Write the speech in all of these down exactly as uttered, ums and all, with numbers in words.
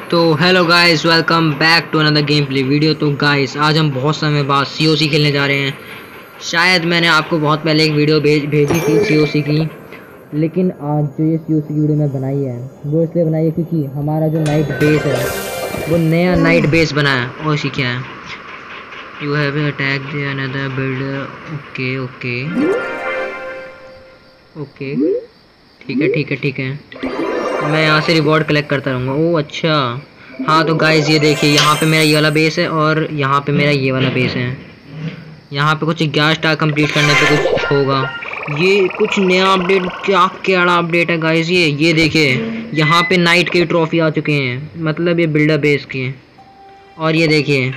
तो hello guys, welcome back to another gameplay video. तो guys आज हम बहुत समय बाद सीओसी खेलने जा रहे हैं। शायद मैंने आपको बहुत पहले एक वीडियो भेज भेजी थी सीओसी की, लेकिन आज जो ये सीओसी की वीडियो मैं बनाई है वो इसलिए बनाई है क्योंकि हमारा जो नाइट बेस है वो नया नाइट बेस बना है। और इसी क्या है, you have attack the another builder. Okay okay okay, ठीक है ठीक है ठीक है। मैं यहाँ से रिवॉर्ड कलेक्ट करता रहूँगा। ओह अच्छा, हाँ तो गाइस ये देखिए, यहाँ पे मेरा ये वाला बेस है और यहाँ पे मेरा ये वाला बेस है। यहाँ पे कुछ ग्यारह स्टार कंप्लीट करने पे कुछ होगा। ये कुछ नया अपडेट, क्या क्या अपडेट है गाइस। ये ये देखिए, यहाँ पे नाइट के ट्रॉफी आ चुके हैं, मतलब ये बिल्डर बेस के। और ये देखिए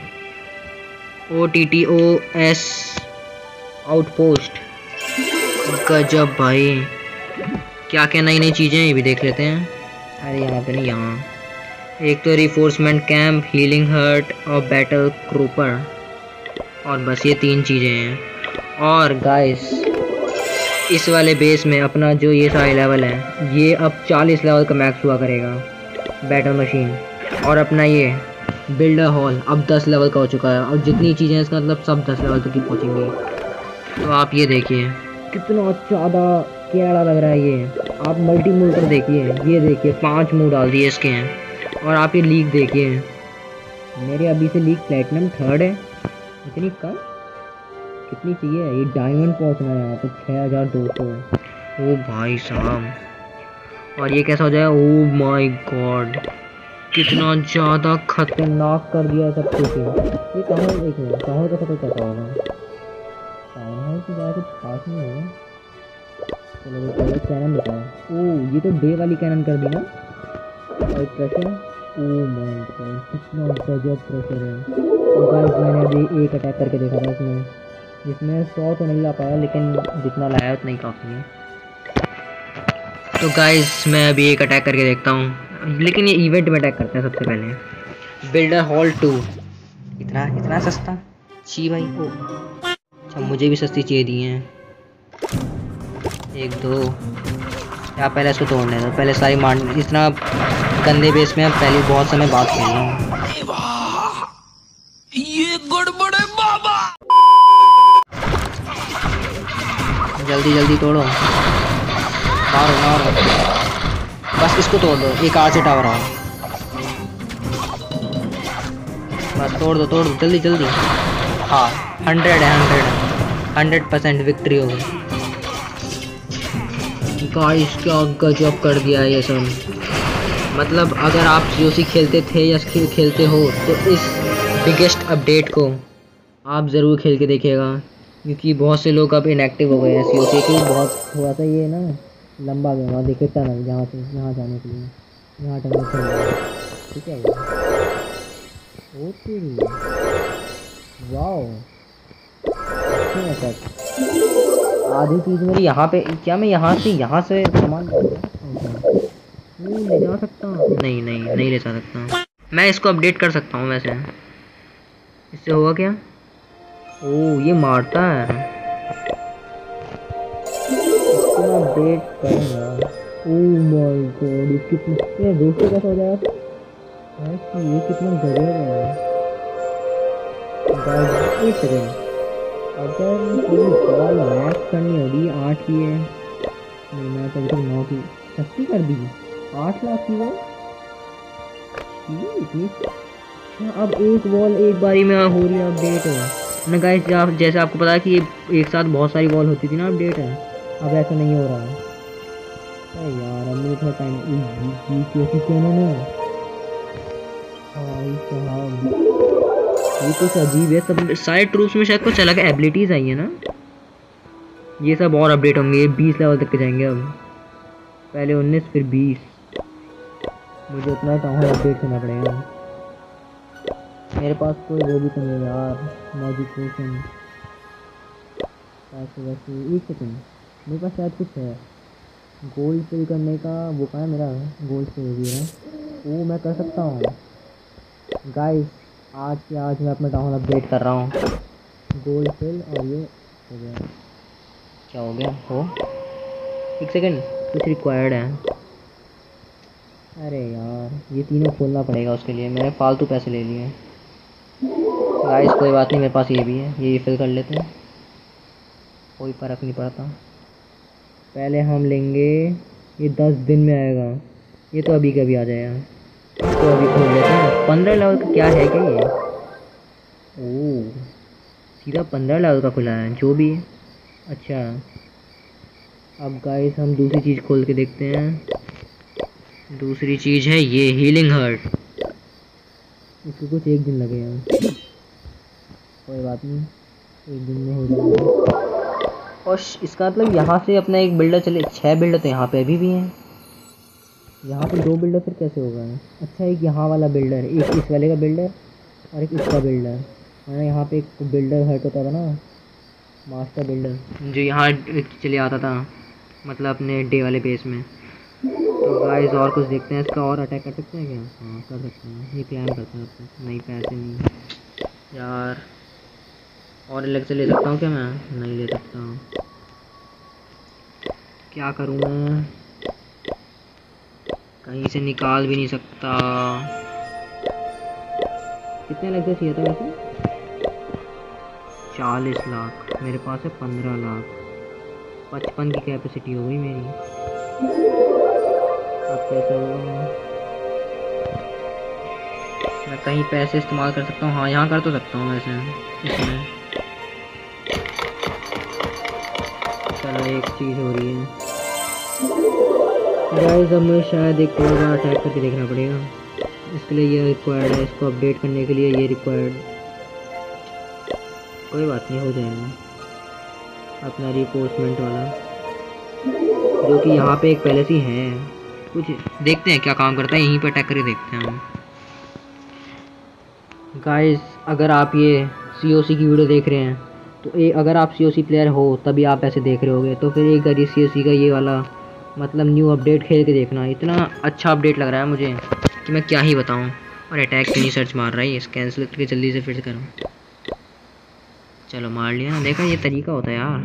O T T O S outpost, गजब भाई, क्या क्या नई नई चीज़ें ये भी देख लेते हैं। अरे यहाँ पे नहीं, यहाँ एक तो रिफोर्समेंट कैंप, हीलिंग हर्ट और बैटल क्रूपर, और बस ये तीन चीज़ें हैं। और गाइस इस वाले बेस में अपना जो ये सारे लेवल है ये अब चालीस लेवल का मैक्स हुआ करेगा बैटल मशीन। और अपना ये बिल्डर हॉल अब दस लेवल का हो चुका है, और जितनी चीज़ें हैं इसका मतलब सब दस लेवल तक की पहुँचेंगी। तो आप ये देखिए कितना ज़्यादा कैड़ा लग रहा है ये। आप मल्टी मूव कर देखिए, ये देखिए पांच मूव डाल दिए इसके हैं। और आप ये लीग देखिए, मेरे अभी से लीग प्लेटिनम थर्ड है। इतनी कम, कितनी चाहिए ये डायमंड पहुंचना है यहाँ पे छः हज़ार दो सौ। ओ भाई साहब, और ये कैसा हो जाएगा। ओ माय गॉड, कितना ज़्यादा खतरनाक कर दिया सब कुछ। ये कहाँ, एक मिनट, कहाँ का पता कैसा होगा। टाउन हॉल की जगह कुछ खास नहीं है। चलो वो पहले कैनन बताओ। ओह ये तो डे वाली कैनन कर दी ना। और प्रेशर, ओह माय गॉड कितना गजब प्रेशर है। तो गाइस मैंने अभी एक अटैक करके देखा था इसमें, जिसमें सौ तो नहीं ला पाया, लेकिन जितना लाया उतना ही काफ़ी है। तो गाइस मैं अभी एक अटैक करके देखता हूँ, लेकिन ये इवेंट में अटैक करते हैं सबसे पहले। बिल्डर हॉल टू, इतना इतना सस्ता ची भाई। ओ अच्छा, मुझे भी सस्ती चाहिए दी हैं। एक दो, या पहले इसको तोड़ने दो, पहले सारी मार। इतना गंदे बेस में पहले बहुत समय बाद खेल रहा हूँ। ये गड़बड़ है बाबा। जल्दी जल्दी तोड़ो, मारो मारो, बस इसको तोड़ दो। एक आर से टावर आओ, बस तोड़ दो तोड़ दो जल्दी जल्दी। हाँ हंड्रेड है, हंड्रेड हंड्रेड परसेंट विक्ट्री हो गई। गाइस क्या गजब कर दिया ये सब। मतलब अगर आप सीओसी खेलते थे या खेलते हो तो इस बिगेस्ट अपडेट को आप ज़रूर खेल के देखिएगा, क्योंकि बहुत से लोग अब इनएक्टिव हो गए हैं सीओसी की। बहुत थोड़ा सा ये ना लंबा गेम है। देखिए टनल, जहाँ से यहाँ जाने के लिए यहाँ टनल चल रहा है, ठीक है। ओके वाओ, आधी चीज़ मेरी यहाँ पे। क्या मैं यहाँ से यहाँ से सामान नहीं ले जा सकता? नहीं नहीं नहीं ले जा सकता। मैं इसको अपडेट कर सकता हूँ वैसे, इससे होगा क्या। ओह ये मारता है, इसको मैं अपडेट करूँगा। ओह माय गॉड, ये कितना दोस्तों कैसा हो जाएगा। ये कितना गजब है। एक सेकेंड, अगर कोई बॉल मैच करनी होगी आठ की है, नहीं मैं तो अभी नौ की सस्ती कर दी, आठ लाख की वो इतनी। अच्छा अब एक बॉल एक बारी में हो रही है अपडेट है ना गाइस। आप जैसे आपको पता है कि ये एक साथ बहुत सारी बॉल होती थी ना अपडेट है, अब ऐसा नहीं हो रहा है। अरे यार अब मुझे थोड़ा टाइम कैसी कहना है साहब, ये कुछ अजीब है। सब सारे ट्रूप्स में शायद कुछ अलग एबिलिटीज़ आई है ना। ये सब और अपडेट होंगे, बीस लेवल तक के जाएंगे अब, पहले उन्नीस फिर बीस। मुझे उतना टाउन अपडेट करना पड़ेगा। मेरे पास कोई वो भी तो नहीं यार, मैजिक पोशन वैसे वैसे। एक सेकेंड, मेरे पास शायद कुछ है गोल्ड फिल करने का। वो कहाँ है मेरा गोल्ड फिल भी है, वो मैं कर सकता हूँ गाइस। आज के आज मैं अपना टाउन अपडेट कर रहा हूँ, गोल्ड फिल। और ये हो गया, क्या हो गया हो, एक सेकेंड, कुछ रिक्वायर्ड है। अरे यार ये तीनों खोलना पड़ेगा, उसके लिए मैंने फालतू पैसे ले लिए। गाइस कोई बात नहीं, मेरे पास ये भी है, ये फिल कर लेते हैं, कोई फ़र्क नहीं पड़ता। पहले हम लेंगे, ये दस दिन में आएगा, ये तो अभी कभी आ जाएगा, तो अभी खोल लेते हैं। पंद्रह लेवल का क्या है क्या ये? ओह सीधा पंद्रह लेवल का खुला है, जो भी है। अच्छा अब गाइस हम दूसरी चीज़ खोल के देखते हैं। दूसरी चीज़ है ये हीलिंग हर्ट, इसको कुछ एक दिन लगेगा, कोई बात नहीं, एक दिन में हो जाएगा। और इसका मतलब यहाँ से अपना एक बिल्डर चले, छः बिल्डर तो यहाँ पे अभी भी हैं, यहाँ पे दो बिल्डर फिर कैसे होगा? अच्छा एक यहाँ वाला बिल्डर, एक इस वाले का बिल्डर और एक इसका बिल्डर, है यहाँ पे एक बिल्डर हट होता था ना, मास्टर बिल्डर, जो यहाँ चले आता था, मतलब अपने डे वाले बेस में। तो गाइस और कुछ देखते हैं, इसका और अटैक कर सकते हैं क्या? हाँ कर सकते हैं, ये क्लाइम करता है आपको। नहीं पैसे नहीं यार, और अलग से ले सकता हूँ क्या मैं? नहीं ले सकता हूँ, क्या करूँ मैं? कहीं से निकाल भी नहीं सकता। कितने लग चाहिए था वैसे? चालीस लाख, मेरे पास है पंद्रह लाख, पचपन की कैपेसिटी हो गई मेरी। अब कैसे होगा? मैं कहीं पैसे इस्तेमाल कर सकता हूँ? हाँ यहाँ कर तो सकता हूँ वैसे इसमें। चलो एक चीज़ हो रही है गाइस, अब मुझे शायद एक और बार अटैक करके देखना पड़ेगा, इसके लिए ये रिक्वायर्ड है, इसको अपडेट करने के लिए ये रिक्वायर्ड। कोई बात नहीं, हो जाएगा अपना रिपोर्समेंट वाला, जो कि यहाँ पे एक पहले से ही है। कुछ देखते हैं क्या काम करता है, यहीं पे अटैक करके देखते हैं हम। गाइस अगर आप ये सी ओ सी की वीडियो देख रहे हैं तो ए, अगर आप सी ओ सी प्लेयर हो तभी आप ऐसे देख रहे होगे, तो फिर एक बार सी ओ सी का ये वाला मतलब न्यू अपडेट खेल के देखना। इतना अच्छा अपडेट लग रहा है मुझे कि मैं क्या ही बताऊं। और अटैक क्यों नहीं सर्च मार रहा है ये, कैंसिल करके जल्दी से फिर करूँ। चलो मार लिया ना, देखा ये तरीका होता है यार।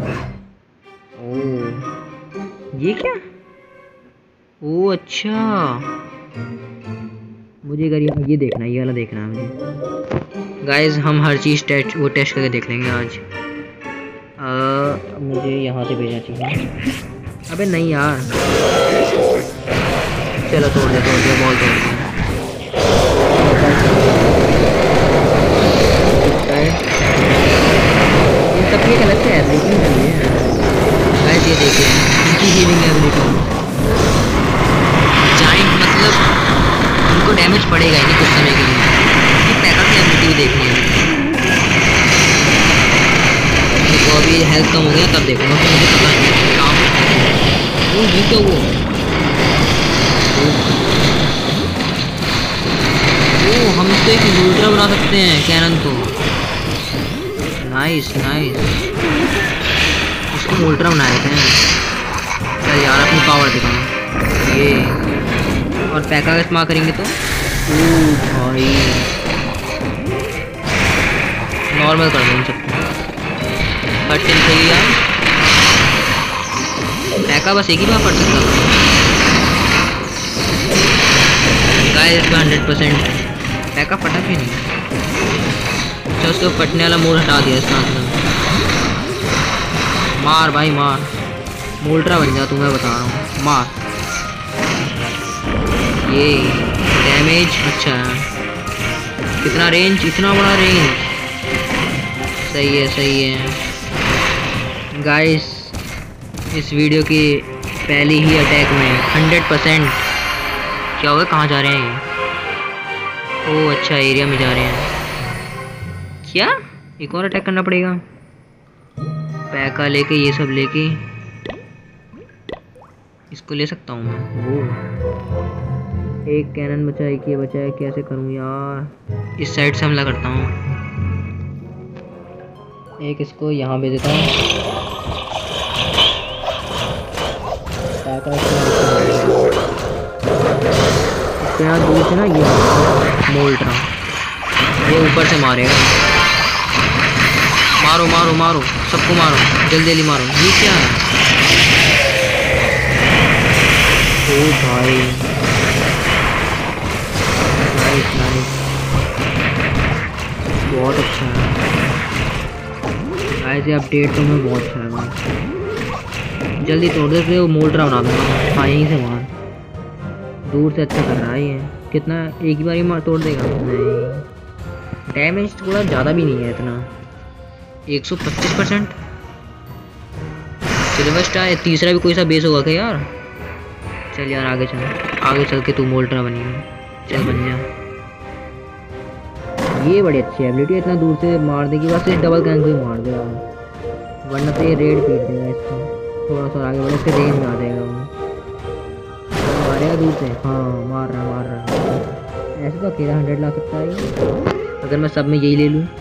ओह ये क्या? ओह अच्छा, मुझे अगर ये देखना है, ये वाला देखना है मुझे। गाइस हम हर चीज़ टेस्ट वो टेस्ट करके देख लेंगे आज। आ, मुझे यहाँ से भेजना चाहिए। अबे नहीं यार, चलो तोड़ दे तोड़ दे बॉल तोड़ दे। इन सब की अलग से एबिलिटी नहीं है गाइस, ये देखिए इनकी हीलिंग एबिलिटी। जाइंट मतलब उनको डैमेज पड़ेगा ही नहीं कुछ समय के लिए। ये पैका की एबिलिटी भी देखनी है तो अभी हेल्थ कम हो गया तब देखूंगा, फिर मुझे पता नहीं काम। वो ये क्या हुआ? ओ हम इसको एक लूटरा बना सकते हैं कैनन को। नाइस नाइस, इसको मोल्ट्रा बनाए थे। चल यार अपनी पावर दिखाओ ये, और पैका का इस्तेमाल करेंगे तो ओ भाई नॉर्मल कर दें सबको। हर टीम सही यार, पैका बस एक ही बार पड़ सकता था गाइस इसका हंड्रेड परसेंट। पैका फटा क्यों नहीं? अच्छा उसको फटने वाला मोड हटा दिया इसका मतलब। मार भाई मार, मोल्ट्रा बन जा तू, मैं बता रहा हूँ मार। ये डैमेज अच्छा है, कितना रेंज, इतना बड़ा रेंज, सही है सही है। गाइस इस वीडियो की पहले ही अटैक में हंड्रेड परसेंट क्या होगा? कहाँ जा रहे हैं ये? ओह अच्छा एरिया में जा रहे हैं क्या? एक और अटैक करना पड़ेगा, पैका लेके ये सब लेके इसको ले सकता हूँ मैं। वो एक कैनन बचा है, ये बचा है, कैसे करूँ यार? इस साइड से हमला करता हूँ, एक इसको यहाँ भेज देता हूँ। इसको यहाँ दूर से ना ये मोल्ट्रा ये ऊपर से मारेगा। मारो मारो मारो सबको मारो, जल्दी जल्दी मारो। ये क्या है? ओ भाई नाइस नाइस, बहुत अच्छा है गाइस, ये अपडेट तो मैं बहुत अच्छा लगा। जल्दी तोड़ दे फिर वो मोल्ट्रा बना दूँगा। हाँ यहीं से मार, दूर से अच्छा कर रहा है ये। कितना, एक ही बार ही मार तोड़ देगा? नहीं, डैमेज थोड़ा ज़्यादा भी नहीं है इतना, एक सौ पच्चीस परसेंट। सिल्वर स्टार तीसरा भी कोई सा बेस होगा क्या यार? चल यार आगे चल, आगे चल के तू मोल्ट्रा बनिए, चल बन जा। ये बड़ी अच्छी एबिलिटी है, इतना दूर से मार देगी, बस इस डबल गैंग को ही मार देगा, वरना तो ये रेड पीट देगा इसको। थोड़ा सा आगे बढ़े, इसके रेंज में आ जाएगा वो, मारेगा दूर से। हाँ मार रहा मार रहा, ऐसे तो अकेला हंड्रेड ला सकता है ये, अगर मैं सब में यही ले लूँ।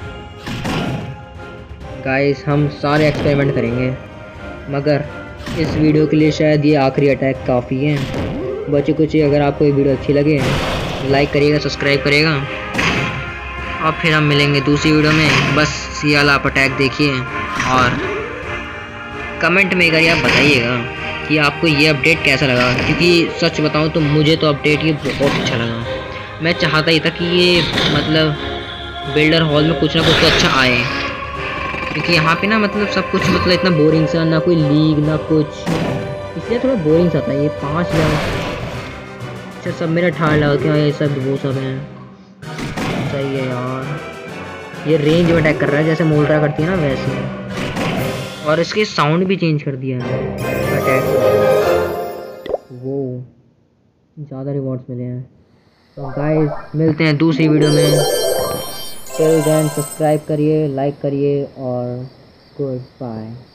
गाइस हम सारे एक्सपेरिमेंट करेंगे, मगर इस वीडियो के लिए शायद ये आखिरी अटैक काफ़ी है। बच्चे कुछ, अगर आपको ये वीडियो अच्छी लगे लाइक करिएगा, सब्सक्राइब करिएगा, और फिर हम मिलेंगे दूसरी वीडियो में। बस ये वाला आप अटैक देखिए, और कमेंट में करिए, आप बताइएगा कि आपको ये अपडेट कैसा लगा, क्योंकि सच बताऊं तो मुझे तो अपडेट ये बहुत अच्छा लगा। मैं चाहता ही था कि ये मतलब बिल्डर हॉल में कुछ ना कुछ तो अच्छा आए, क्योंकि यहाँ पे ना मतलब सब कुछ मतलब इतना बोरिंग सा, ना कोई लीग ना कुछ, इसलिए थोड़ा बोरिंग सा था। ये पाँच लेवल, अच्छा सब मेरा ठाड़ लगा क्या, ये सब वो सब हैं, सही है यार। ये रेंज में अटैक कर रहा है जैसे मोल्ट्रा करती है ना वैसे, और इसके साउंड भी चेंज कर दिया है अटैक, वो ज़्यादा रिवॉर्ड्स मिले हैं। तो गाइस मिलते हैं दूसरी वीडियो में, टिल देन सब्सक्राइब करिए, लाइक करिए, और गुड बाय।